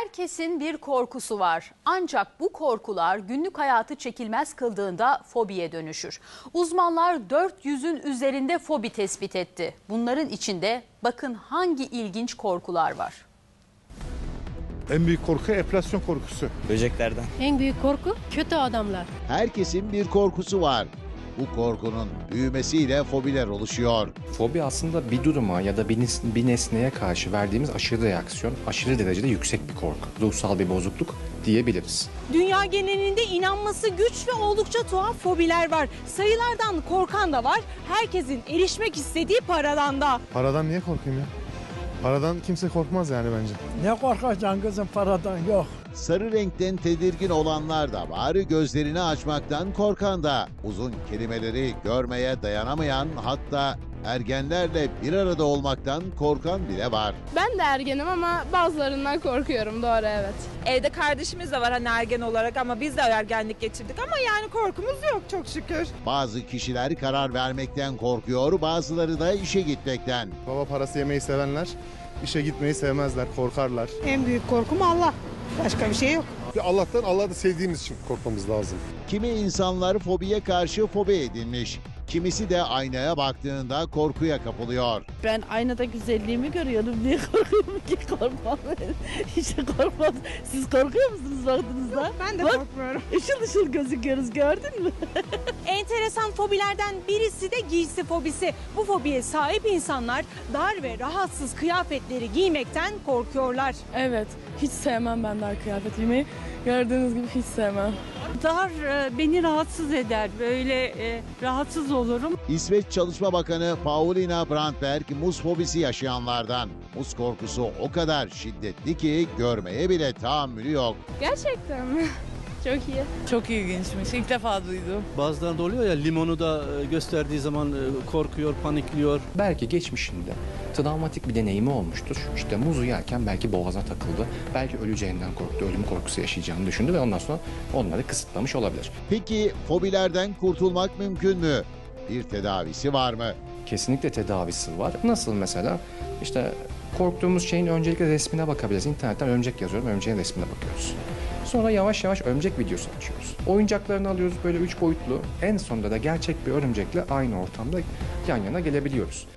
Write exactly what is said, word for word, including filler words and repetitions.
Herkesin bir korkusu var. Ancak bu korkular günlük hayatı çekilmez kıldığında fobiye dönüşür. Uzmanlar dört yüzün üzerinde fobi tespit etti. Bunların içinde bakın hangi ilginç korkular var. En büyük korku enflasyon korkusu. Böceklerden. En büyük korku kötü adamlar. Herkesin bir korkusu var. Bu korkunun büyümesiyle fobiler oluşuyor. Fobi aslında bir duruma ya da bir, nes bir nesneye karşı verdiğimiz aşırı reaksiyon, aşırı derecede yüksek bir korku, ruhsal bir bozukluk diyebiliriz. Dünya genelinde inanması güç ve oldukça tuhaf fobiler var. Sayılardan korkan da var, herkesin erişmek istediği paradan da. Paradan niye korkayım ya? Paradan kimse korkmaz yani bence. Ne korkacaksın kızım paradan, yok. Sarı renkten tedirgin olanlar da var, gözlerini açmaktan korkan da. Uzun kelimeleri görmeye dayanamayan, hatta ergenlerle bir arada olmaktan korkan bile var. Ben de ergenim ama bazılarından korkuyorum, doğru, evet. Evde kardeşimiz de var hani ergen olarak ama biz de ergenlik geçirdik ama yani korkumuz yok çok şükür. Bazı kişiler karar vermekten korkuyor, bazıları da işe gitmekten. Baba parası yemeyi sevenler işe gitmeyi sevmezler, korkarlar. En büyük korkum Allah. Başka bir şey yok. Allah'tan Allah'ı da sevdiğimiz için korkmamız lazım. Kimi insanlar fobiye karşı fobi edinmiş. Kimisi de aynaya baktığında korkuya kapılıyor. Ben aynada güzelliğimi görüyorum. Niye korkuyorum ki? Korkmam. Hiç korkmam. Siz korkuyor musunuz baktığınızda? Yok, ben de Bak, korkmuyorum. Işıl ışıl gözüküyoruz, gördün mü? Enteresan fobilerden birisi de giysi fobisi. Bu fobiye sahip insanlar dar ve rahatsız kıyafetleri giymekten korkuyorlar. Evet, hiç sevmem ben dar kıyafet giymeyi. Gördüğünüz gibi hiç sevmem. Dar e, beni rahatsız eder. Böyle e, rahatsız olurum. İsveç Çalışma Bakanı Paulina Brandberg muz fobisi yaşayanlardan. Muz korkusu o kadar şiddetli ki görmeye bile tahammülü yok. Gerçekten mi? Çok iyi. Çok ilginçmiş. İlk defa duydum. Bazılarında oluyor ya, limonu da gösterdiği zaman korkuyor, panikliyor. Belki geçmişinde travmatik bir deneyimi olmuştur. İşte muzu yerken belki boğazına takıldı. Belki öleceğinden korktu, ölüm korkusu yaşayacağını düşündü ve ondan sonra onları kısıtlamış olabilir. Peki fobilerden kurtulmak mümkün mü? Bir tedavisi var mı? Kesinlikle tedavisi var. Nasıl mesela? İşte korktuğumuz şeyin öncelikle resmine bakabiliriz. İnternetten örümcek yazıyorum, örümceğin resmine bakıyoruz. Sonra yavaş yavaş örümcek videosu açıyoruz. Oyuncaklarını alıyoruz böyle üç boyutlu. En sonunda da gerçek bir örümcekle aynı ortamda yan yana gelebiliyoruz.